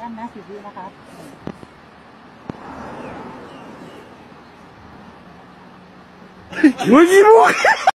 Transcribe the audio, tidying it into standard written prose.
อันนะ10 วินะคะ 무지무